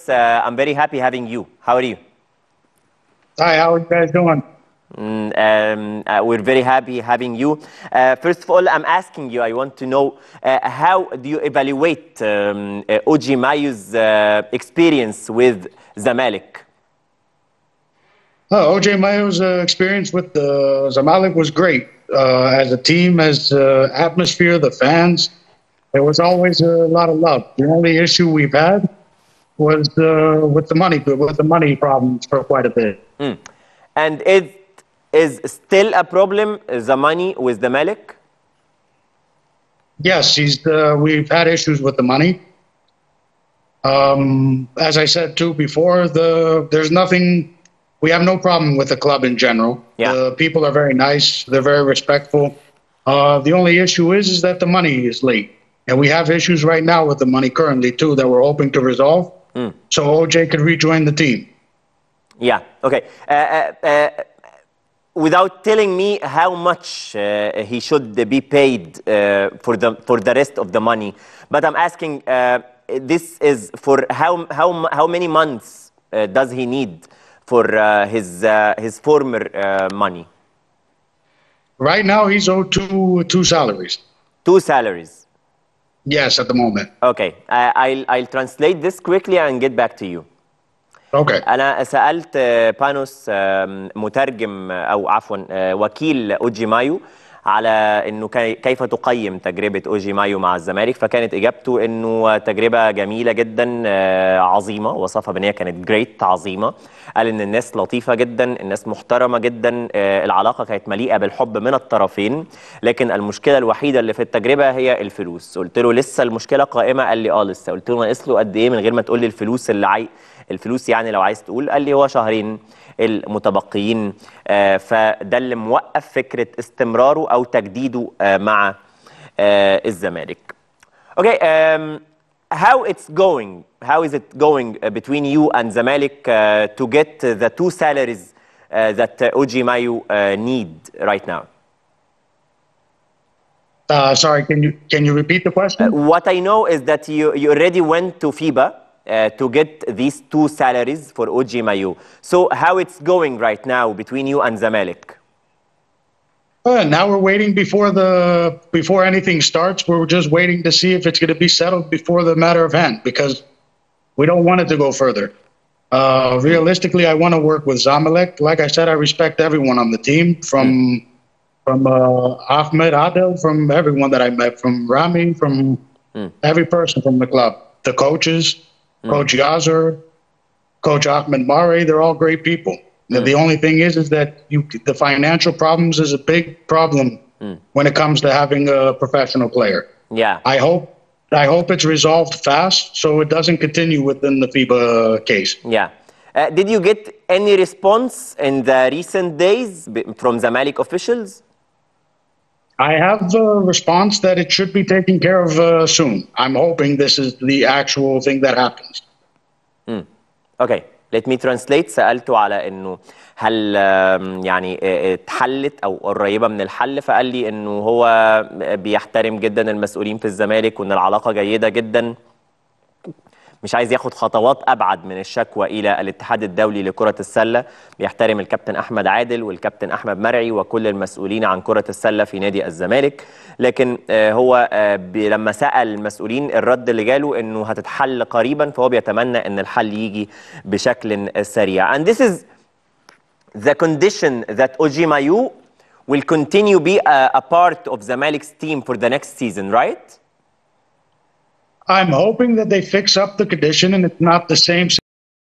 I'm very happy having you. How are you? Hi, how are you guys doing? We're very happy having you. First of all, I'm asking you, I want to know how do you evaluate Oji Mayu's experience with Zamalek? OJ Mayo's experience with Zamalek was great. As a team, as atmosphere, the fans, there was always a lot of love. The only issue we've had was with the money problems for quite a bit. And it is still a problem, the money with Zamalek? Yes, we've had issues with the money. As I said too before, there's nothing. We have no problem with the club in general. Yeah. The people are very nice. They're very respectful. The only issue is that the money is late. And we have issues right now with the money currently, too, that we're hoping to resolve. So OJ could rejoin the team. Yeah, okay. Without telling me how much he should be paid for the rest of the money, but I'm asking, this is for how many months does he need for his former money? Right now, he's owed two salaries. 2 salaries? Yes, at the moment. Okay, I'll translate this quickly and get back to you. Okay. أنا سألت بانوس مترجم أو عفوا وكيل أوجي مايو على إنه كيف تقيم تجربة أوجي مايو مع الزمالك، فكانت إجابته إنه تجربة جميلة جدا عظيمة، وصفها بأن هي كانت جريت عظيمة. قال إن الناس لطيفة جدا، الناس محترمة جدا، العلاقة كانت مليئة بالحب من الطرفين، لكن المشكلة الوحيدة اللي في التجربة هي الفلوس. قلت له لسه المشكلة قائمة؟ قال لي لسه. قلت له ناقص له قد إيه من غير ما تقول لي الفلوس الفلوس يعني لو عايز تقول؟ قال لي هو 2 شهر المتبقيين، فده اللي موقف فكرة استمراره أو تجديده مع الزمالك. Okay, how is it going between you and Zamalek to get the 2 salaries that Oji Mayu need right now? Sorry, can you repeat the question? What I know is that you already went to FIBA to get these 2 salaries for Oji Mayu. So how it's going right now between you and Zamalek? Now we're waiting before anything starts. We're just waiting to see if it's going to be settled before the matter of hand, because we don't want it to go further. Realistically, I want to work with Zamalek. Like I said, I respect everyone on the team, from Ahmed, Adel, from everyone that I met, from Rami, from every person from the club, the coaches. Coach Yazur, Coach Ahmed Mare, they're all great people. The only thing is that the financial problems is a big problem when it comes to having a professional player. Yeah. I hope it's resolved fast so it doesn't continue within the FIBA case. Yeah. Did you get any response in the recent days from Zamalek officials? I have a response that it should be taken care of soon. I'm hoping this is the actual thing that happens. Okay, let me translate. سألته على إنه هل يعني اتحلت أو قريبة من الحل، فقال لي إنه هو بيحترم جدا المسؤولين في الزمالك وإن العلاقة جيدة جدا، مش عايز ياخد خطوات أبعد من الشكوى إلى الاتحاد الدولي لكرة السلة، بيحترم الكابتن أحمد عادل والكابتن أحمد مرعي وكل المسؤولين عن كرة السلة في نادي الزمالك، لكن هو لما سأل المسؤولين الرد اللي جاله إنه هتتحل قريبا، فهو بيتمنى إن الحل يجي بشكل سريع. And this is the condition that Oji Mayu will continue be a part of Zamalek's team for the next season, right? I'm hoping that they fix up the condition and it's not the same